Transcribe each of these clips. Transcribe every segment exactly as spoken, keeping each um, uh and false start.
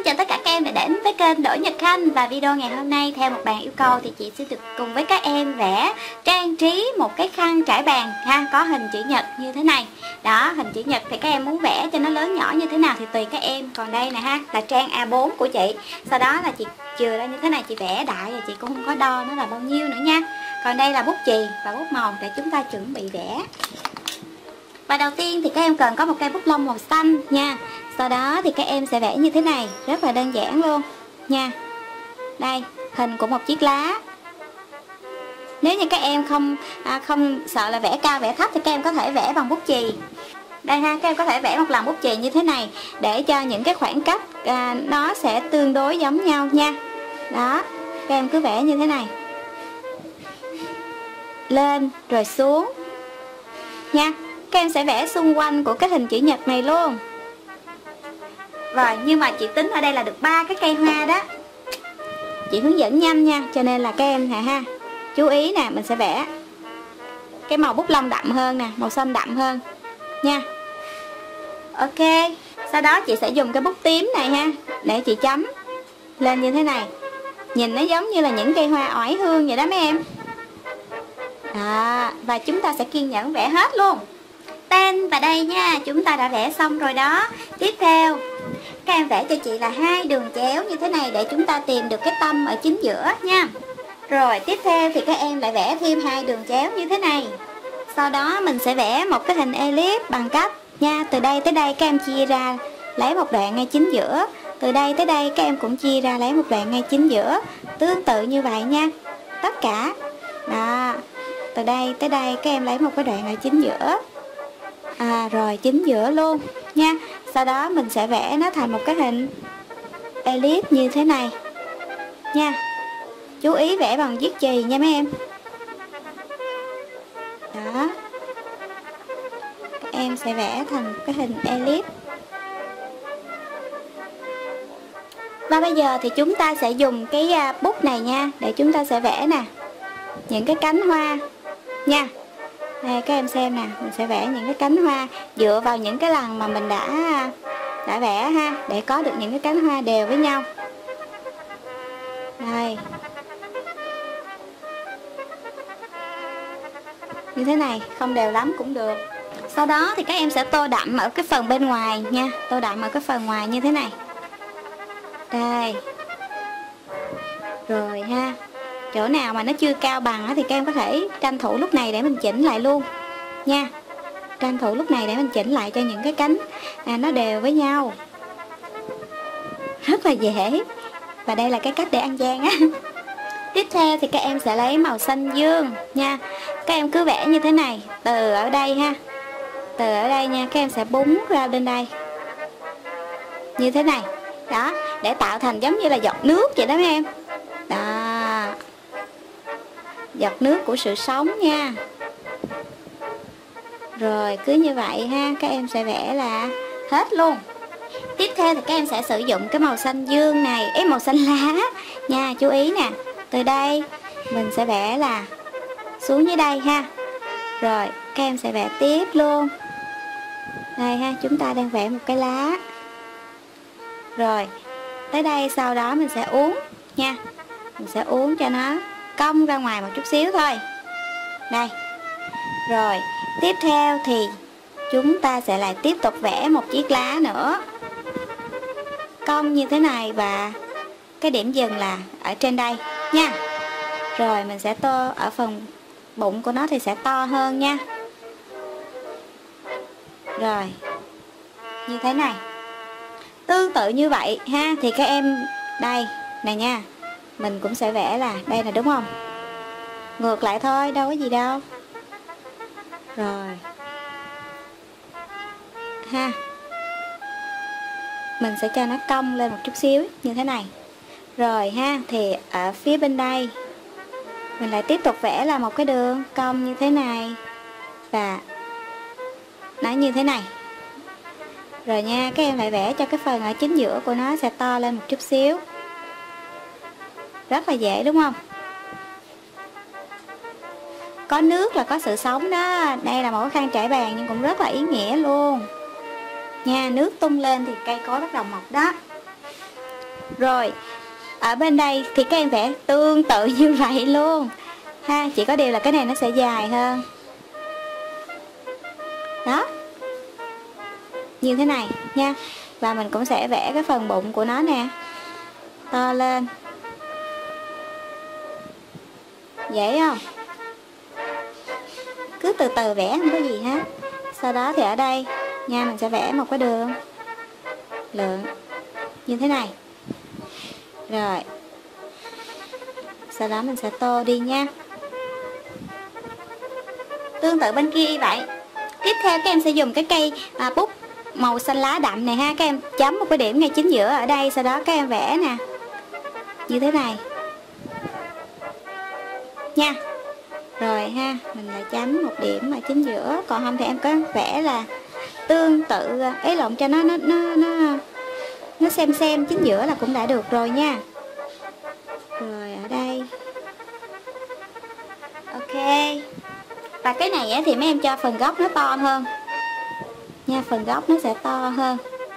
chào tất cả các em đã đến với kênh Đỗ Nhật Khanh. Và video ngày hôm nay theo một bạn yêu cầu thì chị sẽ được cùng với các em vẽ trang trí một cái khăn trải bàn ha, có hình chữ nhật như thế này. Đó, hình chữ nhật thì các em muốn vẽ cho nó lớn nhỏ như thế nào thì tùy các em. Còn đây nè ha, là trang A bốn của chị. Sau đó là chị chừa ra như thế này, chị vẽ đại và chị cũng không có đo nó là bao nhiêu nữa nha. Còn đây là bút chì và bút màu để chúng ta chuẩn bị vẽ. Và đầu tiên thì các em cần có một cây bút lông màu xanh nha. Sau đó thì các em sẽ vẽ như thế này, rất là đơn giản luôn nha. Đây, hình của một chiếc lá. Nếu như các em không à, không sợ là vẽ cao vẽ thấp thì các em có thể vẽ bằng bút chì. Đây ha, các em có thể vẽ một lần bút chì như thế này để cho những cái khoảng cách à, nó sẽ tương đối giống nhau nha. Đó, các em cứ vẽ như thế này, lên rồi xuống nha. Các em sẽ vẽ xung quanh của cái hình chữ nhật này luôn. Rồi, nhưng mà chị tính ở đây là được ba cái cây hoa đó. Chị hướng dẫn nhanh nha, cho nên là các em nè ha, chú ý nè, mình sẽ vẽ cái màu bút lông đậm hơn nè, màu xanh đậm hơn nha. Ok, sau đó chị sẽ dùng cái bút tím này ha, để chị chấm lên như thế này. Nhìn nó giống như là những cây hoa oải hương vậy đó mấy em. Đó, và chúng ta sẽ kiên nhẫn vẽ hết luôn. Tên và đây nha, chúng ta đã vẽ xong rồi đó. Tiếp theo các em vẽ cho chị là hai đường chéo như thế này để chúng ta tìm được cái tâm ở chính giữa nha. Rồi tiếp theo thì các em lại vẽ thêm hai đường chéo như thế này. Sau đó mình sẽ vẽ một cái hình elip bằng cách nha, từ đây tới đây các em chia ra lấy một đoạn ngay chính giữa. Từ đây tới đây các em cũng chia ra lấy một đoạn ngay chính giữa. Tương tự như vậy nha, tất cả. Đó, từ đây tới đây các em lấy một cái đoạn ở chính giữa. À rồi, chính giữa luôn nha. Sau đó mình sẽ vẽ nó thành một cái hình elip như thế này nha. Chú ý vẽ bằng viết chì nha mấy em. Đó, các em sẽ vẽ thành cái hình elip. Và bây giờ thì chúng ta sẽ dùng cái bút này nha, để chúng ta sẽ vẽ nè những cái cánh hoa nha. Đây các em xem nè, mình sẽ vẽ những cái cánh hoa dựa vào những cái lần mà mình đã đã vẽ ha, để có được những cái cánh hoa đều với nhau. Đây, như thế này, không đều lắm cũng được. Sau đó thì các em sẽ tô đậm ở cái phần bên ngoài nha, tô đậm ở cái phần ngoài như thế này. Đây, rồi ha, chỗ nào mà nó chưa cao bằng thì các em có thể tranh thủ lúc này để mình chỉnh lại luôn nha. Tranh thủ lúc này để mình chỉnh lại cho những cái cánh à, nó đều với nhau. Rất là dễ. Và đây là cái cách để ăn gian á. Tiếp theo thì các em sẽ lấy màu xanh dương nha. Các em cứ vẽ như thế này, từ ở đây ha, từ ở đây nha, các em sẽ búng ra bên đây như thế này. Đó, để tạo thành giống như là giọt nước vậy đó mấy em. Đó, giọt nước của sự sống nha. Rồi cứ như vậy ha, các em sẽ vẽ là hết luôn. Tiếp theo thì các em sẽ sử dụng cái màu xanh dương này, ấy màu xanh lá nha, chú ý nè. Từ đây mình sẽ vẽ là xuống dưới đây ha. Rồi các em sẽ vẽ tiếp luôn. Đây ha, chúng ta đang vẽ một cái lá. Rồi tới đây sau đó mình sẽ uốn nha. Mình sẽ uốn cho nó cong ra ngoài một chút xíu thôi. Đây. Rồi tiếp theo thì chúng ta sẽ lại tiếp tục vẽ một chiếc lá nữa, cong như thế này, và cái điểm dừng là ở trên đây nha. Rồi mình sẽ tô ở phần bụng của nó thì sẽ to hơn nha. Rồi như thế này, tương tự như vậy ha. Thì các em đây này nha, mình cũng sẽ vẽ là đây là đúng không, ngược lại thôi, đâu có gì đâu. Rồi ha, mình sẽ cho nó cong lên một chút xíu như thế này. Rồi ha, thì ở phía bên đây mình lại tiếp tục vẽ là một cái đường cong như thế này, và nó như thế này. Rồi nha, các em lại vẽ cho cái phần ở chính giữa của nó sẽ to lên một chút xíu. Rất là dễ đúng không? Có nước là có sự sống đó. Đây là một cái khăn trải bàn nhưng cũng rất là ý nghĩa luôn nha. Nước tung lên thì cây cối bắt đầu mọc đó. Rồi ở bên đây thì các em vẽ tương tự như vậy luôn ha, chỉ có điều là cái này nó sẽ dài hơn. Đó, như thế này nha. Và mình cũng sẽ vẽ cái phần bụng của nó nè, to lên. Dễ không? Cứ từ từ vẽ không có gì hết. Sau đó thì ở đây nha, mình sẽ vẽ một cái đường lượng như thế này. Rồi sau đó mình sẽ tô đi nha. Tương tự bên kia y vậy. Tiếp theo các em sẽ dùng cái cây à, bút màu xanh lá đậm này ha. Các em chấm một cái điểm ngay chính giữa ở đây. Sau đó các em vẽ nè, như thế này nha. Rồi ha, mình lại chấm một điểm ở chính giữa. Còn không thì em có vẽ là tương tự ấy lộn cho nó nó nó nó nó xem xem chính giữa là cũng đã được rồi nha. Rồi ở đây ok. Và cái này á, thì mấy em cho phần góc nó to hơn nha, phần góc nó sẽ to hơn.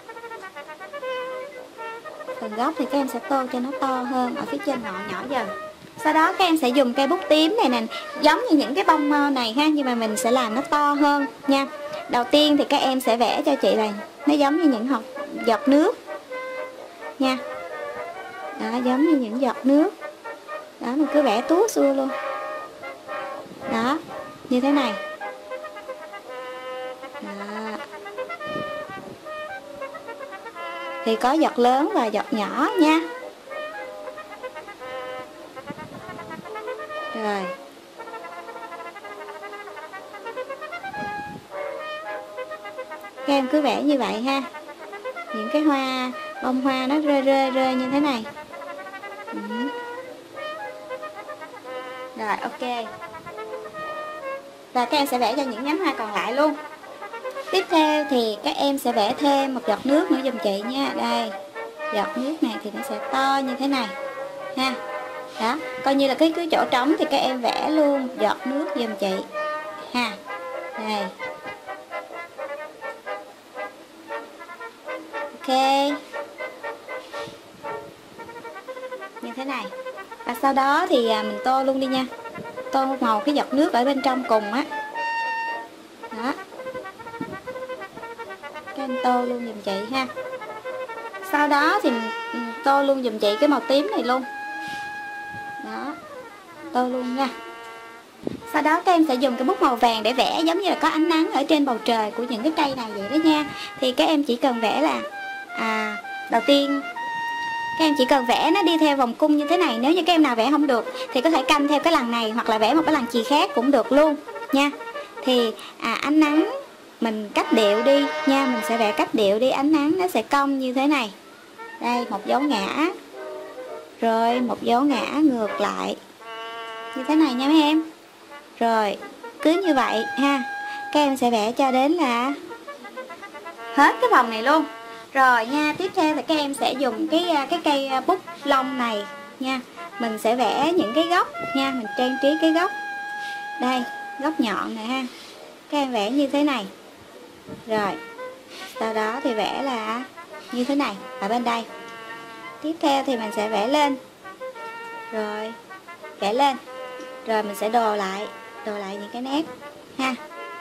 Phần góc thì các em sẽ tô cho nó to hơn ở phía trên ngọn nhỏ dần. Sau đó các em sẽ dùng cây bút tím này nè, giống như những cái bông này ha, nhưng mà mình sẽ làm nó to hơn nha. Đầu tiên thì các em sẽ vẽ cho chị là nó giống như những hột giọt nước nha. Đó, giống như những giọt nước. Đó, mình cứ vẽ túa xua luôn. Đó, như thế này. Đó. Thì có giọt lớn và giọt nhỏ nha. Rồi. Các em cứ vẽ như vậy ha. Những cái hoa, bông hoa nó rơi rơi rơi như thế này. Ừ. Rồi ok. Và các em sẽ vẽ cho những nhánh hoa còn lại luôn. Tiếp theo thì các em sẽ vẽ thêm một giọt nước nữa giùm chị nha. Đây, giọt nước này thì nó sẽ to như thế này ha. Đó, coi như là cái cứ chỗ trống thì các em vẽ luôn giọt nước giùm chị ha. Đây. Ok. Như thế này. Và sau đó thì mình tô luôn đi nha. Tô một màu cái giọt nước ở bên trong cùng á. Đó. Các em tô luôn giùm chị ha. Sau đó thì mình tô luôn giùm chị cái màu tím này luôn. Đó. Tô luôn nha. Sau đó các em sẽ dùng cái bút màu vàng để vẽ giống như là có ánh nắng ở trên bầu trời của những cái cây này vậy đó nha. Thì các em chỉ cần vẽ là à, đầu tiên các em chỉ cần vẽ nó đi theo vòng cung như thế này. Nếu như các em nào vẽ không được thì có thể canh theo cái lần này, hoặc là vẽ một cái lần chì khác cũng được luôn nha. Thì à, ánh nắng mình cách điệu đi nha. Mình sẽ vẽ cách điệu đi, ánh nắng nó sẽ cong như thế này. Đây, một dấu ngã, rồi một dấu ngã ngược lại như thế này nha mấy em. Rồi cứ như vậy ha. Các em sẽ vẽ cho đến là hết cái vòng này luôn. Rồi nha, tiếp theo thì các em sẽ dùng cái cái cây bút lông này nha. Mình sẽ vẽ những cái góc nha, mình trang trí cái góc. Đây, góc nhọn này ha. Các em vẽ như thế này. Rồi sau đó thì vẽ là như thế này ở bên đây. Tiếp theo thì mình sẽ vẽ lên. Rồi vẽ lên. Rồi mình sẽ đồ lại, đồ lại những cái nét ha.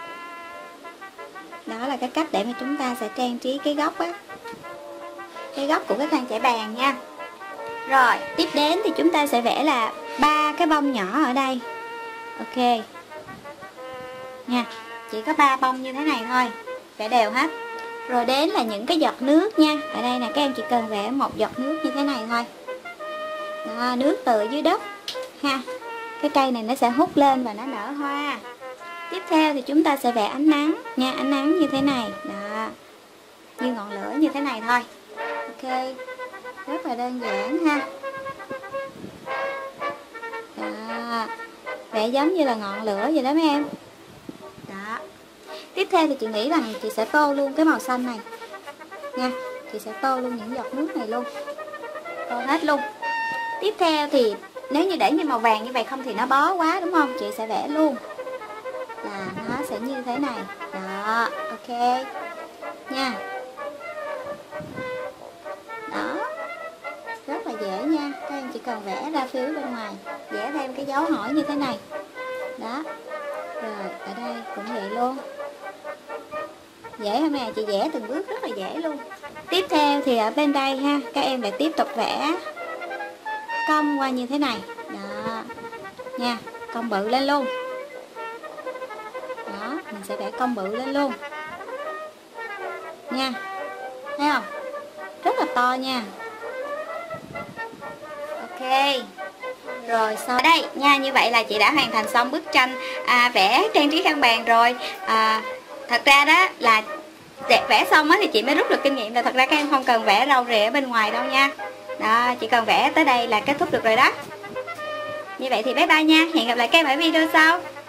Đó là cái cách để mà chúng ta sẽ trang trí cái góc á, cái góc của cái khăn trải bàn nha. Rồi tiếp đến thì chúng ta sẽ vẽ là ba cái bông nhỏ ở đây. Ok nha, chỉ có ba bông như thế này thôi, vẽ đều hết. Rồi đến là những cái giọt nước nha. Ở đây nè, các em chỉ cần vẽ một giọt nước như thế này thôi. Đó, nước từ dưới đất ha. Cái cây này nó sẽ hút lên và nó nở hoa. Tiếp theo thì chúng ta sẽ vẽ ánh nắng nha, ánh nắng như thế này. Đó, như ngọn lửa như thế này thôi. Ok, rất là đơn giản ha. Đó, vẽ giống như là ngọn lửa vậy đó mấy em. Đó. Tiếp theo thì chị nghĩ rằng chị sẽ tô luôn cái màu xanh này nha. Chị sẽ tô luôn những giọt nước này luôn, tô hết luôn. Tiếp theo thì nếu như để như màu vàng như vậy không thì nó bó quá đúng không? Chị sẽ vẽ luôn là nó sẽ như thế này. Đó, ok nha. Đó, cần vẽ ra phía bên ngoài, vẽ thêm cái dấu hỏi như thế này. Đó. Rồi ở đây cũng vậy luôn. Dễ không nè, chị vẽ từng bước rất là dễ luôn. Tiếp theo thì ở bên đây ha, các em lại tiếp tục vẽ cong qua như thế này. Đó. Nha, cong bự lên luôn. Đó, mình sẽ vẽ cong bự lên luôn. Nha. Thấy không? Rất là to nha. Ok. Rồi sau đây nha, như vậy là chị đã hoàn thành xong bức tranh à, vẽ trang trí khăn bàn rồi. à, Thật ra đó là để vẽ xong á thì chị mới rút được kinh nghiệm là thật ra các em không cần vẽ râu rịa ở bên ngoài đâu nha. Đó, chỉ cần vẽ tới đây là kết thúc được rồi đó. Như vậy thì bye bye nha, hẹn gặp lại các em ở video sau.